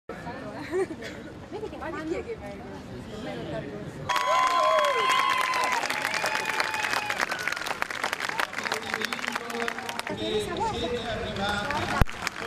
Vedi che fanno che Teresa, guarda.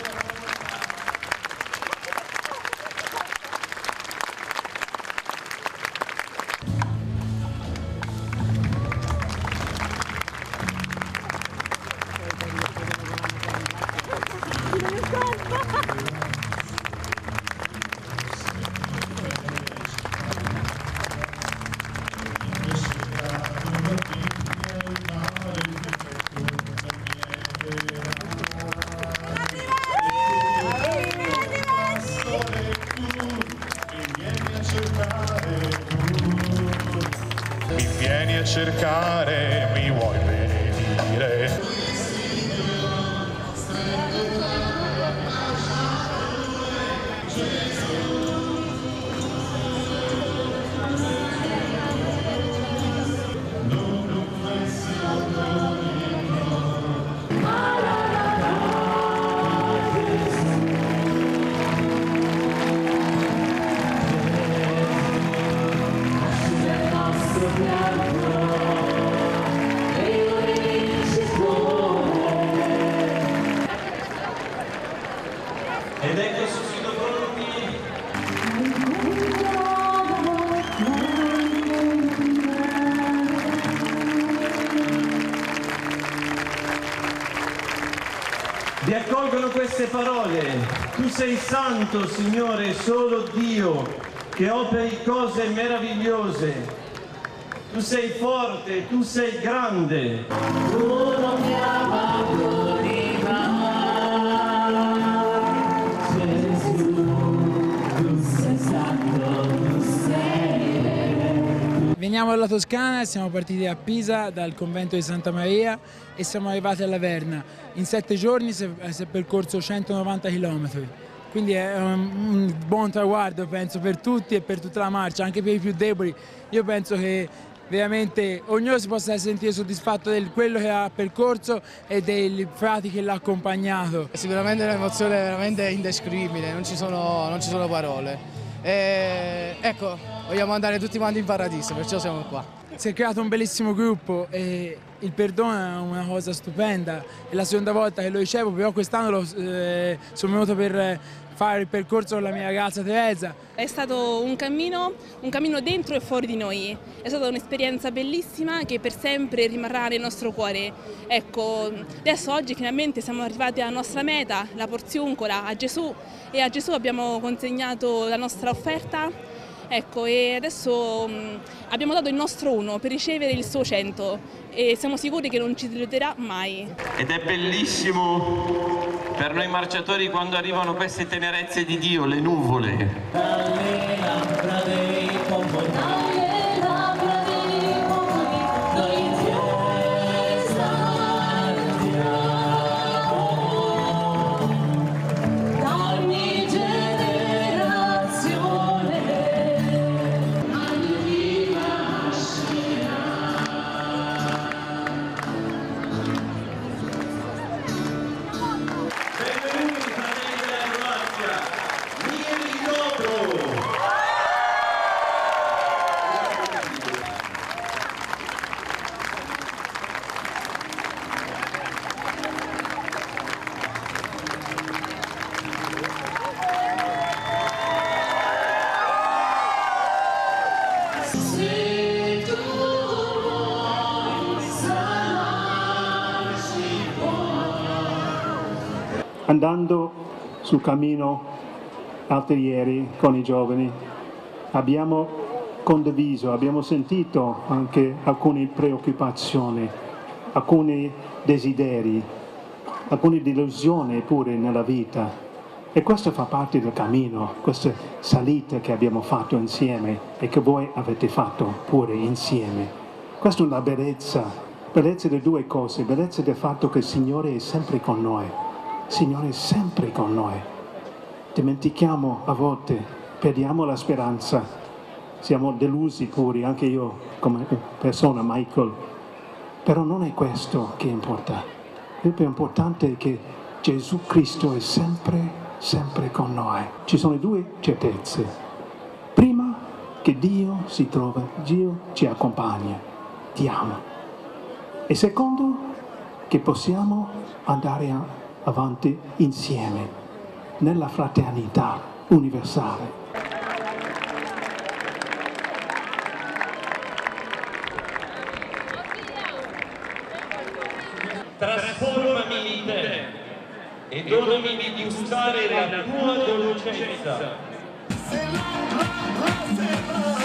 Mi vieni a cercare, mi vuoi benedire. Ed ecco subito pronti. Vi accolgono queste parole: tu sei santo, Signore, solo Dio, che operi cose meravigliose. Tu sei forte, tu sei grande. Tu non mi abbandoni mai. Gesù, tu sei santo, tu sei. Veniamo dalla Toscana, siamo partiti a Pisa dal convento di Santa Maria e siamo arrivati a Laverna. In 7 giorni si è percorso 190 km. Quindi è un buon traguardo, penso, per tutti e per tutta la marcia, anche per i più deboli. Io penso che veramente ognuno si possa sentire soddisfatto di quello che ha percorso e dei frati che l'ha accompagnato. È sicuramente un'emozione veramente indescrivibile, non ci sono parole. Ecco, vogliamo andare tutti quanti in paradiso, perciò siamo qua. Si è creato un bellissimo gruppo e il perdono è una cosa stupenda. È la seconda volta che lo ricevo, però quest'anno sono venuto per fare il percorso con la mia ragazza Teresa. È stato un cammino dentro e fuori di noi. È stata un'esperienza bellissima che per sempre rimarrà nel nostro cuore. Ecco, adesso oggi finalmente siamo arrivati alla nostra meta, la Porziuncola, a Gesù, e a Gesù abbiamo consegnato la nostra offerta. Ecco, e adesso abbiamo dato il nostro 1 per ricevere il suo 100 e siamo sicuri che non ci deluderà mai. Ed è bellissimo per noi marciatori quando arrivano queste tenerezze di Dio, le nuvole. Andando sul cammino l'altro ieri con i giovani abbiamo condiviso, abbiamo sentito anche alcune preoccupazioni, alcuni desideri, alcune delusioni pure nella vita. E questo fa parte del cammino, queste salite che abbiamo fatto insieme e che voi avete fatto pure insieme. Questa è una bellezza di due cose, bellezza del fatto che il Signore è sempre con noi. Il Signore è sempre con noi. Dimentichiamo a volte, perdiamo la speranza, siamo delusi pure, anche io come persona, Michael. Però non è questo che importa. Il più importante è che Gesù Cristo è sempre sempre con noi. Ci sono due certezze. Prima, che Dio si trova, Dio ci accompagna, ti ama. E secondo, che possiamo andare avanti insieme, nella fraternità universale. Trasformami in te e donami di gustare la tua dolcezza.